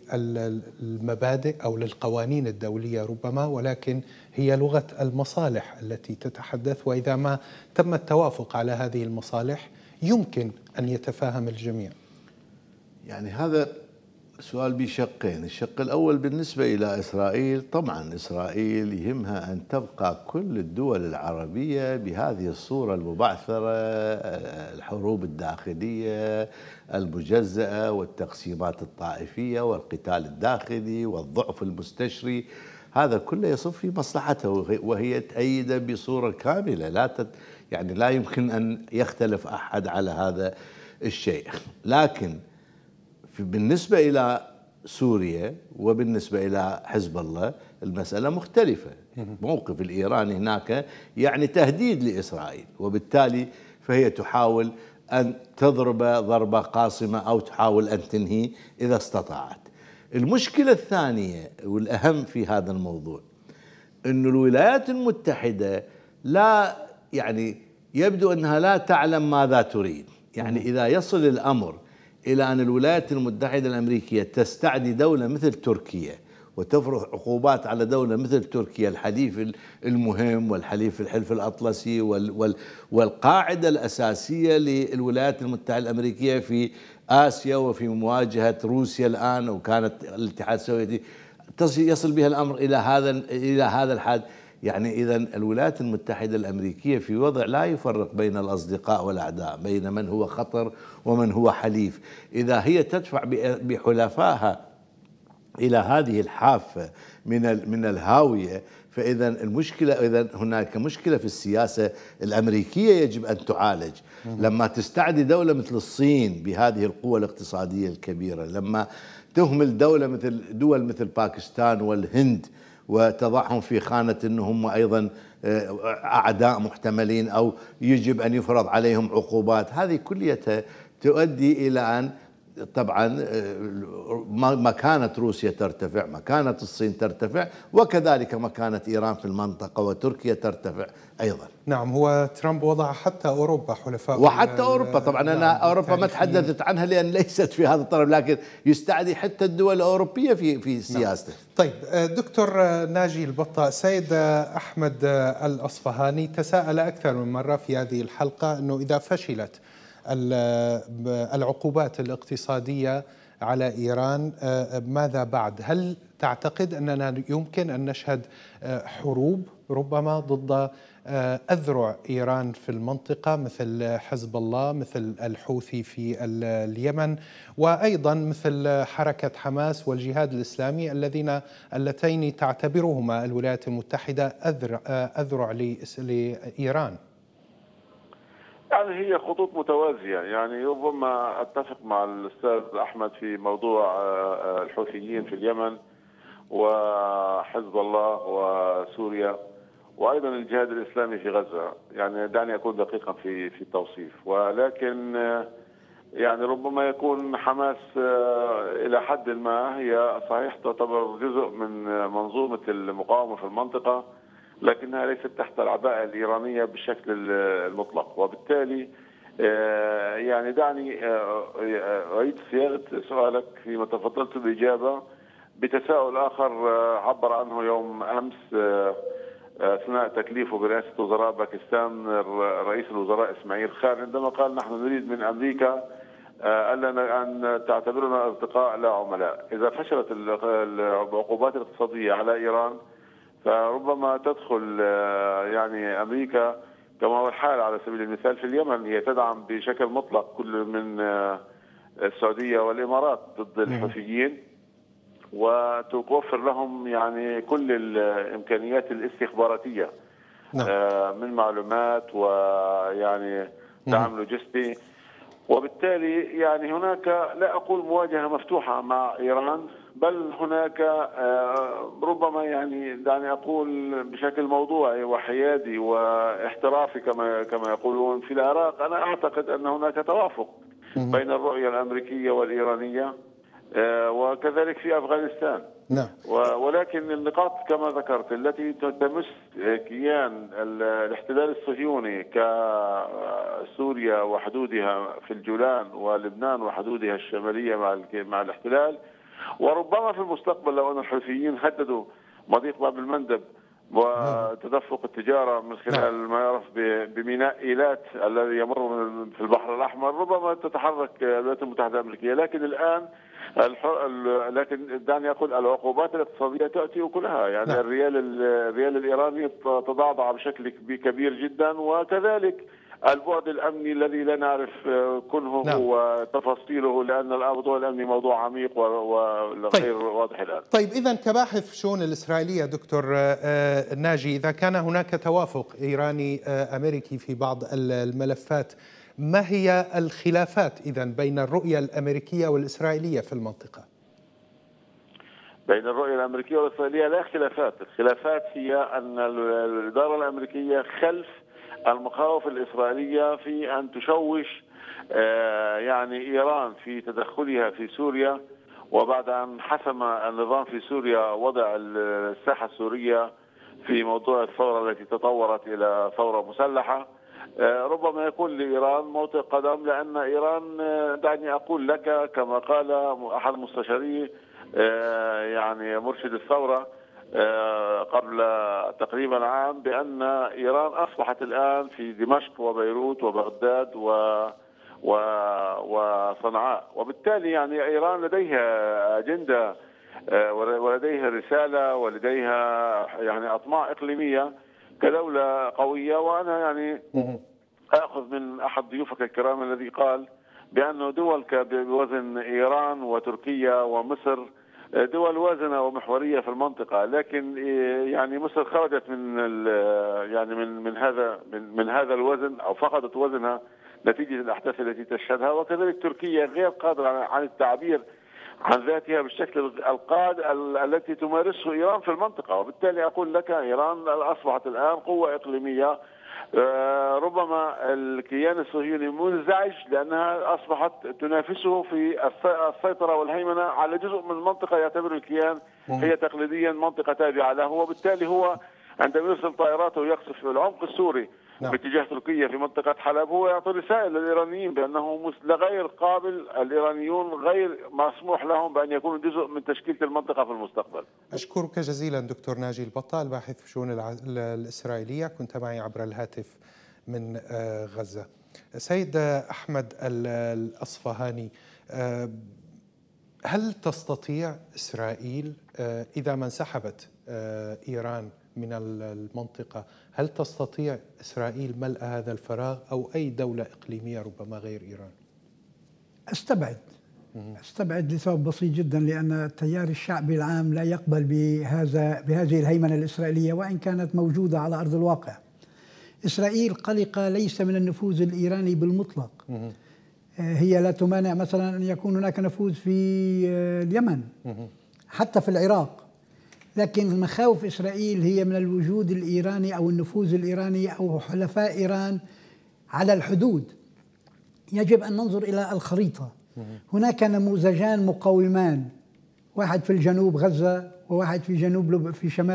للمبادئ أو للقوانين الدولية ربما، ولكن هي لغة المصالح التي تتحدث، وإذا ما تم التوافق على هذه المصالح يمكن أن يتفاهم الجميع. يعني هذا سؤال بشقين. الشق الأول بالنسبة إلى إسرائيل، طبعا إسرائيل يهمها أن تبقى كل الدول العربية بهذه الصورة المبعثرة، الحروب الداخلية المجزأة والتقسيمات الطائفية والقتال الداخلي والضعف المستشري، هذا كله يصب في مصلحته، وهي تأيد بصورة كاملة. يعني لا يمكن أن يختلف أحد على هذا الشيء. لكن بالنسبة إلى سوريا وبالنسبة إلى حزب الله المسألة مختلفة. موقف الإيراني هناك يعني تهديد لإسرائيل، وبالتالي فهي تحاول أن تضرب ضربة قاصمة أو تحاول أن تنهي إذا استطاعت. المشكلة الثانية والأهم في هذا الموضوع أن الولايات المتحدة يعني يبدو أنها لا تعلم ماذا تريد. يعني إذا يصل الأمر إلى أن الولايات المتحدة الأمريكية تستعدي دولة مثل تركيا وتفرض عقوبات على دولة مثل تركيا، الحليف المهم والحليف الحلف الأطلسي والقاعدة الأساسية للولايات المتحدة الأمريكية في آسيا وفي مواجهة روسيا الآن، وكانت الاتحاد السوفيتي، يصل بها الأمر إلى هذا الحد. يعني إذا الولايات المتحدة الأمريكية في وضع لا يفرق بين الأصدقاء والأعداء، بين من هو خطر ومن هو حليف. إذا هي تدفع بحلفائها إلى هذه الحافة من الهاوية، فإذا المشكلة، إذا هناك مشكلة في السياسة الأمريكية يجب أن تعالج. لما تستعدي دولة مثل الصين بهذه القوة الاقتصادية الكبيرة، لما تهمل دول مثل باكستان والهند وتضعهم في خانة أنهم أيضا أعداء محتملين أو يجب أن يفرض عليهم عقوبات، هذه كلها تؤدي إلى أن طبعا مكانة روسيا ترتفع، مكانة الصين ترتفع، وكذلك مكانة إيران في المنطقة وتركيا ترتفع أيضا. نعم، هو ترامب وضع حتى أوروبا حلفاء، وحتى أوروبا طبعا. أنا أوروبا ما تحدثت عنها لأن ليست في هذا الطرف، لكن يستعدي حتى الدول الأوروبية في سياسته. طيب دكتور ناجي البطاء، سيد أحمد الأصفهاني تساءل أكثر من مرة في هذه الحلقة أنه إذا فشلت العقوبات الاقتصادية على إيران ماذا بعد؟ هل تعتقد أننا يمكن أن نشهد حروب ربما ضد أذرع إيران في المنطقة، مثل حزب الله، مثل الحوثي في اليمن، وأيضا مثل حركة حماس والجهاد الإسلامي اللتين تعتبرهما الولايات المتحدة أذرع لإيران؟ يعني هي خطوط متوازية. يعني ربما أتفق مع الأستاذ أحمد في موضوع الحوثيين في اليمن، وحزب الله وسوريا وأيضا الجهاد الإسلامي في غزة. يعني دعني أكون دقيقا في التوصيف، ولكن يعني ربما يكون حماس إلى حد ما هي صحيح تعتبر جزء من منظومة المقاومة في المنطقة، لكنها ليست تحت العباءة الإيرانية بالشكل المطلق. وبالتالي يعني دعني أعيد صياغة سؤالك فيما تفضلت بالإجابة بتساؤل آخر عبر عنه يوم أمس أثناء تكليفه برئاسة وزراء باكستان رئيس الوزراء إسماعيل خان، عندما قال نحن نريد من أمريكا أن تعتبرنا أصدقاء لا عملاء. إذا فشلت العقوبات الاقتصادية على إيران فربما تدخل يعني أمريكا كما هو الحال على سبيل المثال في اليمن، هي تدعم بشكل مطلق كل من السعودية والإمارات ضد الحوثيين، وتوفر لهم يعني كل الإمكانيات الاستخباراتية من معلومات ويعني دعم لوجستي. وبالتالي يعني هناك لا أقول مواجهة مفتوحة مع إيران، بل هناك ربما يعني دعني أقول بشكل موضوعي وحيادي واحترافي كما يقولون في العراق. أنا أعتقد أن هناك توافق بين الرؤية الأمريكية والإيرانية وكذلك في أفغانستان. نعم. ولكن النقاط كما ذكرت التي تمس كيان الاحتلال الصهيوني كسوريا وحدودها في الجولان ولبنان وحدودها الشمالية مع الاحتلال، وربما في المستقبل لو أن الحوثيين هددوا مضيق باب المندب وتدفق التجارة من خلال ما يعرف بميناء إيلات الذي يمر في البحر الأحمر، ربما تتحرك الولايات المتحدة الأمريكية. لكن الآن لكن دعني أقول العقوبات الاقتصادية تأتي وكلها يعني نعم. الريال الإيراني تضعضع بشكل كبير جدا، وكذلك البعد الأمني الذي لا نعرف كنه نعم. وتفاصيله، لأن الموضوع الأمني موضوع عميق وغير واضح الآن. طيب إذا كباحث في الشؤون الإسرائيلية دكتور ناجي، إذا كان هناك توافق إيراني أمريكي في بعض الملفات، ما هي الخلافات إذن بين الرؤية الأمريكية والإسرائيلية في المنطقة؟ بين الرؤية الأمريكية والإسرائيلية لا خلافات. الخلافات هي أن الإدارة الأمريكية خلف المخاوف الإسرائيلية في أن تشوش يعني إيران في تدخلها في سوريا، وبعد أن حسم النظام في سوريا وضع الساحة السورية في موضوع الثورة التي تطورت إلى ثورة مسلحة، ربما يكون لإيران موطئ قدم. لأن إيران دعني أقول لك كما قال أحد مستشاري يعني مرشد الثورة قبل تقريبا عام بأن إيران أصبحت الآن في دمشق وبيروت وبغداد وصنعاء، وبالتالي يعني إيران لديها أجندة ولديها رسالة ولديها يعني أطماع إقليمية كدولة قوية. وأنا يعني أخذ من أحد ضيوفك الكرام الذي قال بأن دول بوزن إيران وتركيا ومصر دول وازنة ومحورية في المنطقة، لكن يعني مصر خرجت من هذا الوزن أو فقدت وزنها نتيجة الأحداث التي تشهدها، وكذلك تركيا غير قادرة عن التعبير عن ذاتها بالشكل القاد التي تمارسه إيران في المنطقة. وبالتالي أقول لك إيران أصبحت الآن قوة إقليمية. ربما الكيان الصهيوني منزعج لأنها أصبحت تنافسه في السيطرة والهيمنة على جزء من المنطقة يعتبر الكيان هي تقليديا منطقة تابعة له، وبالتالي هو عندما يرسل طائراته يقصف العمق السوري باتجاه تركيا في منطقة حلب هو يعطي رسائل للإيرانيين بأنه غير قابل، الإيرانيون غير مسموح لهم بأن يكونوا جزء من تشكيلة المنطقة في المستقبل. أشكرك جزيلا دكتور ناجي البطال باحث في الشؤون الإسرائيلية، كنت معي عبر الهاتف من غزة. سيد أحمد الأصفهاني، هل تستطيع إسرائيل إذا ما انسحبت إيران من المنطقة، هل تستطيع إسرائيل ملء هذا الفراغ أو أي دولة إقليمية ربما غير إيران؟ أستبعد لسبب بسيط جدا، لأن التيار الشعبي العام لا يقبل بهذه الهيمنة الإسرائيلية وإن كانت موجودة على أرض الواقع. إسرائيل قلقة ليس من النفوذ الإيراني بالمطلق، هي لا تمانع مثلا أن يكون هناك نفوذ في اليمن، حتى في العراق. لكن مخاوف إسرائيل هي من الوجود الإيراني أو النفوذ الإيراني أو حلفاء إيران على الحدود. يجب أن ننظر إلى الخريطة. هناك نموذجان مقاومان، واحد في الجنوب غزة، وواحد في جنوب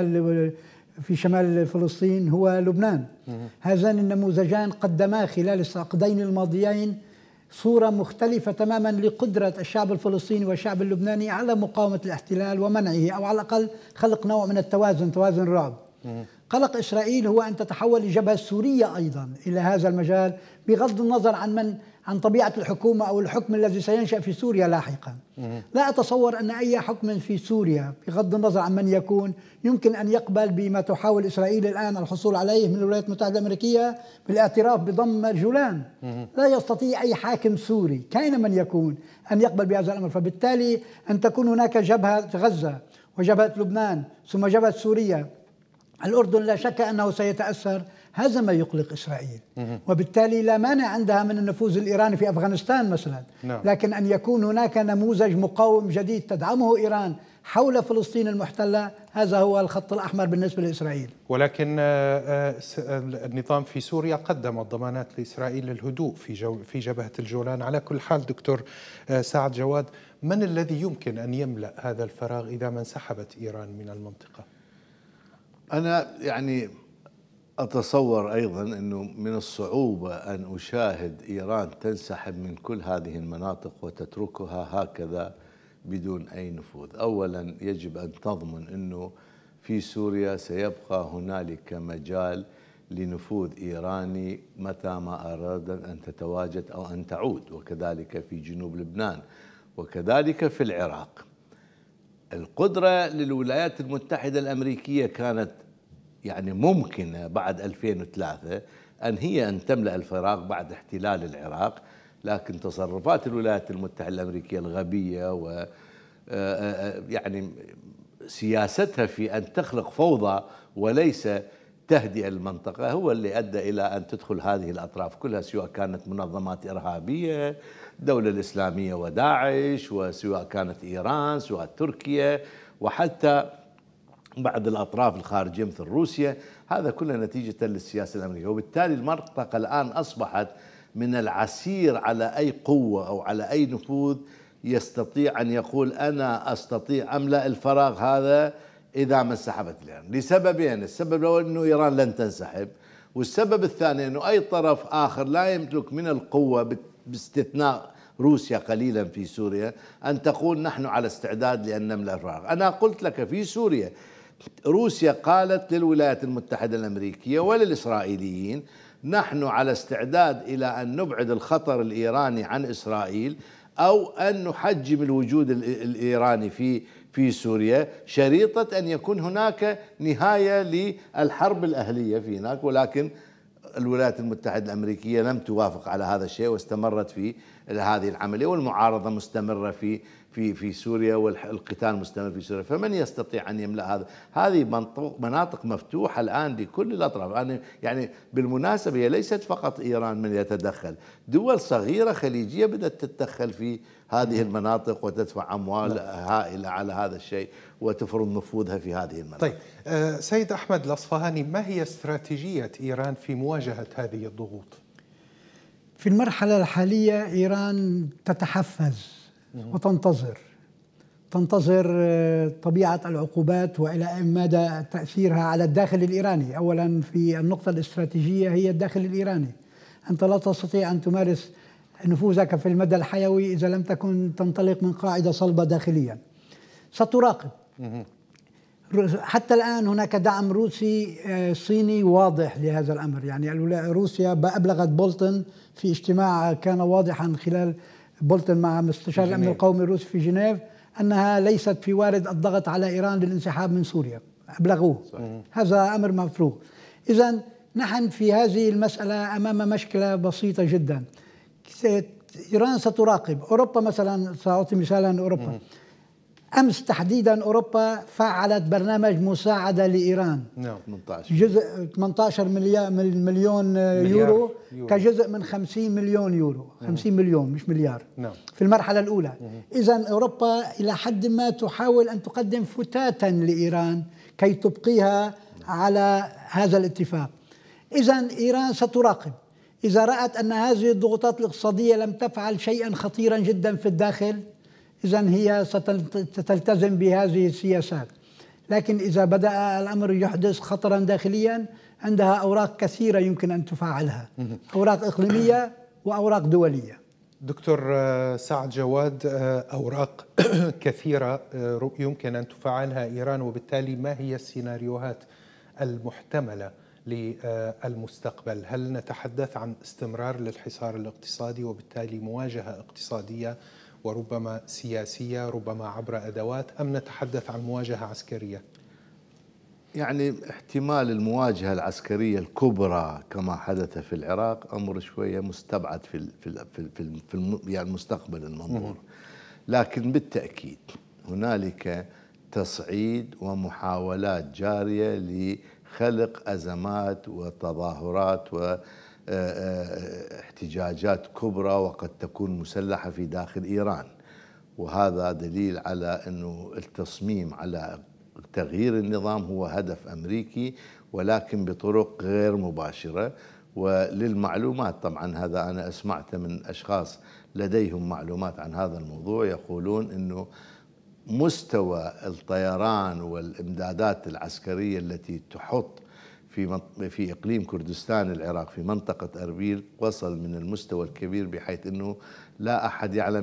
في شمال فلسطين هو لبنان. هذان النموذجان قدما خلال العقدين الماضيين صورة مختلفة تماما لقدرة الشعب الفلسطيني والشعب اللبناني على مقاومة الاحتلال ومنعه، أو على الأقل خلق نوع من التوازن، توازن رعب. قلق إسرائيل هو أن تتحول الجبهة السورية أيضا إلى هذا المجال، بغض النظر عن طبيعة الحكومة أو الحكم الذي سينشأ في سوريا لاحقا. لا أتصور أن أي حكم في سوريا بغض النظر عن من يكون يمكن أن يقبل بما تحاول إسرائيل الآن الحصول عليه من الولايات المتحدة الأمريكية بالاعتراف بضم الجولان. لا يستطيع أي حاكم سوري كائن من يكون أن يقبل بهذا الأمر. فبالتالي أن تكون هناك جبهة غزة وجبهة لبنان ثم جبهة سوريا، الأردن لا شك أنه سيتأثر، هذا ما يقلق إسرائيل. وبالتالي لا مانع عندها من النفوذ الإيراني في أفغانستان مثلا، لكن أن يكون هناك نموذج مقاوم جديد تدعمه إيران حول فلسطين المحتلة، هذا هو الخط الأحمر بالنسبة لإسرائيل. ولكن النظام في سوريا قدم ضمانات لإسرائيل للهدوء في جبهة الجولان. على كل حال دكتور سعد جواد، من الذي يمكن أن يملأ هذا الفراغ إذا ما انسحبت إيران من المنطقة؟ أنا يعني أتصور أيضا أنه من الصعوبة أن أشاهد إيران تنسحب من كل هذه المناطق وتتركها هكذا بدون أي نفوذ. أولا يجب أن تضمن أنه في سوريا سيبقى هنالك مجال لنفوذ إيراني متى ما أرادت أن تتواجد أو أن تعود، وكذلك في جنوب لبنان وكذلك في العراق. القدرة للولايات المتحدة الأمريكية كانت يعني ممكنة بعد 2003 أن تملأ الفراغ بعد احتلال العراق، لكن تصرفات الولايات المتحدة الأمريكية الغبية و يعني سياستها في أن تخلق فوضى وليس تهدئ المنطقة هو اللي أدى إلى أن تدخل هذه الأطراف كلها، سواء كانت منظمات إرهابية، الدولة الإسلامية وداعش، وسواء كانت إيران، سواء تركيا، وحتى بعض الأطراف الخارجية مثل روسيا. هذا كله نتيجة للسياسة الأمريكية. وبالتالي المنطقة الآن أصبحت من العسير على أي قوة أو على أي نفوذ يستطيع أن يقول أنا أستطيع أملأ الفراغ هذا إذا ما انسحبت إيران، لسببين. السبب الأول أنه إيران لن تنسحب، والسبب الثاني أنه أي طرف آخر لا يملك من القوة باستثناء روسيا قليلا في سوريا أن تقول نحن على استعداد لأن نملأ الفراغ. أنا قلت لك في سوريا روسيا قالت للولايات المتحدة الأمريكية وللإسرائيليين نحن على استعداد إلى أن نبعد الخطر الإيراني عن إسرائيل أو أن نحجم الوجود الإيراني في سوريا شريطة أن يكون هناك نهاية للحرب الأهلية في هناك. ولكن الولايات المتحدة الأمريكية لم توافق على هذا الشيء واستمرت في هذه العملية، والمعارضة مستمرة في سوريا، والقتال مستمر في سوريا. فمن يستطيع أن يملأ هذا؟ هذه مناطق مفتوحة الآن لكل الأطراف. يعني بالمناسبة هي ليست فقط إيران من يتدخل، دول صغيرة خليجية بدأت تتدخل في هذه المناطق وتدفع أموال هائلة على هذا الشيء وتفرض نفوذها في هذه المناطق. طيب سيد أحمد الأصفهاني، ما هي استراتيجية إيران في مواجهة هذه الضغوط؟ في المرحلة الحالية إيران تتحفز وتنتظر طبيعة العقوبات وإلى مدى تأثيرها على الداخل الإيراني. أولا في النقطة الاستراتيجية هي الداخل الإيراني. أنت لا تستطيع أن تمارس نفوذك في المدى الحيوي إذا لم تكن تنطلق من قاعدة صلبة داخليا. ستراقب. حتى الآن هناك دعم روسي صيني واضح لهذا الأمر. يعني روسيا أبلغت بولتون في اجتماع كان واضحا خلال بولتون مع مستشار الأمن القومي الروسي في جنيف أنها ليست في وارد الضغط على إيران للانسحاب من سوريا، أبلغوه. هذا أمر مفروغ. إذن نحن في هذه المسألة أمام مشكلة بسيطة جدا. إيران ستراقب. أوروبا مثلا، سأعطي مثالا، أوروبا أمس تحديدا أوروبا فعلت برنامج مساعدة لإيران. نعم. جزء 18 مليون يورو كجزء من 50 مليون يورو. 50 مليون مش مليار. نعم. في المرحلة الأولى. إذن أوروبا إلى حد ما تحاول أن تقدم فتاتا لإيران كي تبقيها على هذا الاتفاق. إذن إيران ستراقب. إذا رأت أن هذه الضغوطات الاقتصادية لم تفعل شيئا خطيرا جدا في الداخل، إذن هي ستلتزم بهذه السياسات. لكن إذا بدأ الأمر يحدث خطرا داخليا، عندها أوراق كثيرة يمكن أن تفعلها، أوراق إقليمية وأوراق دولية. دكتور سعد جواد، أوراق كثيرة يمكن أن تفعلها إيران، وبالتالي ما هي السيناريوهات المحتملة للمستقبل؟ هل نتحدث عن استمرار للحصار الاقتصادي وبالتالي مواجهة اقتصادية وربما سياسية ربما عبر أدوات، أم نتحدث عن مواجهة عسكرية؟ يعني احتمال المواجهة العسكرية الكبرى كما حدث في العراق أمر شوية مستبعد في يعني المستقبل المنظور، لكن بالتأكيد هنالك تصعيد ومحاولات جارية لخلق أزمات وتظاهرات واحتجاجات كبرى وقد تكون مسلحة في داخل إيران، وهذا دليل على أنه التصميم على تغيير النظام هو هدف أمريكي، ولكن بطرق غير مباشرة. وللمعلومات طبعا هذا أنا أسمعت من أشخاص لديهم معلومات عن هذا الموضوع، يقولون أنه مستوى الطيران والإمدادات العسكرية التي تحط في إقليم كردستان العراق في منطقة أربيل وصل من المستوى الكبير بحيث أنه لا أحد يعلم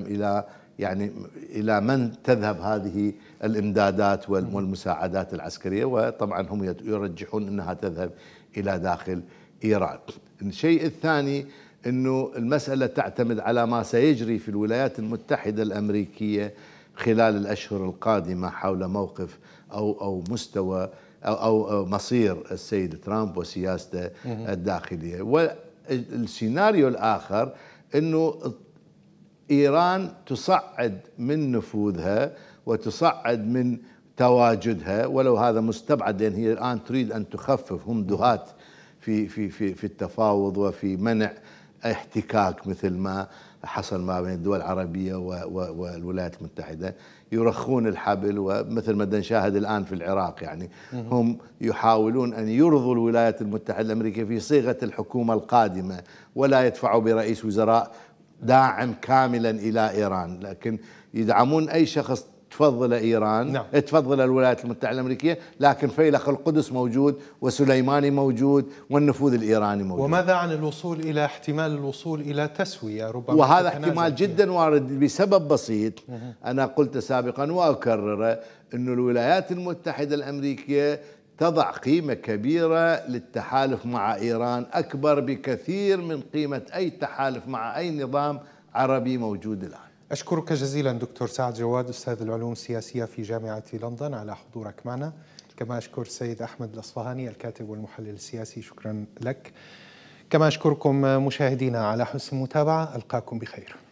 إلى من تذهب هذه الإمدادات والمساعدات العسكرية، وطبعا هم يرجحون أنها تذهب إلى داخل إيران. الشيء الثاني أنه المسألة تعتمد على ما سيجري في الولايات المتحدة الأمريكية خلال الأشهر القادمة حول موقف أو مستوى أو مصير السيد ترامب وسياسته الداخلية. والسيناريو الآخر أنه إيران تصعد من نفوذها وتصعد من تواجدها، ولو هذا مستبعد لأن هي الآن تريد أن تخفف، هم دهات في التفاوض وفي منع احتكاك مثل ما حصل ما بين الدول العربية والولايات المتحدة، يرخون الحبل، ومثل ما نشاهد الآن في العراق يعني هم يحاولون أن يرضوا الولايات المتحدة الأمريكية في صيغة الحكومة القادمة ولا يدفعوا برئيس وزراء داعم كاملا إلى إيران، لكن يدعمون أي شخص تفضل إيران. نعم. تفضل الولايات المتحدة الأمريكية، لكن فيلق القدس موجود وسليماني موجود والنفوذ الإيراني موجود. وماذا عن الوصول إلى احتمال الوصول إلى تسوية ربما؟ وهذا احتمال جدا وارد بسبب بسيط. أنا قلت سابقا وأكرره أن الولايات المتحدة الأمريكية تضع قيمة كبيرة للتحالف مع إيران، أكبر بكثير من قيمة أي تحالف مع أي نظام عربي موجود الآن. أشكرك جزيلا دكتور سعد جواد، أستاذ العلوم السياسية في جامعة لندن، على حضورك معنا. كما أشكر السيد أحمد الأصفهاني الكاتب والمحلل السياسي، شكرا لك. كما أشكركم مشاهدينا على حسن المتابعة، ألقاكم بخير.